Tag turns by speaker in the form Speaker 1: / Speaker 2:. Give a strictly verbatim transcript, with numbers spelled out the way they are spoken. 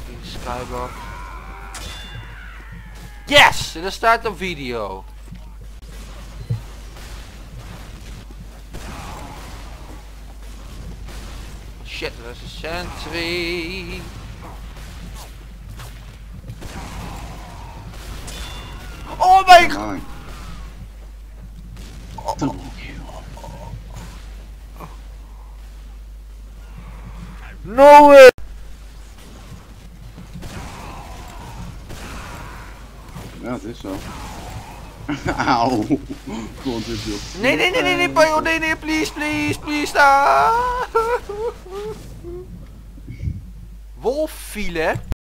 Speaker 1: fucking skybox. Yes! En dan start een video. Shit, dat is een sentry. Oh my god! Oh. No way!
Speaker 2: Ja, het is zo. Auw.
Speaker 1: Nee, nee, nee, nee, nee, Payo, nee, nee, please, please, please, ah! Wolf file.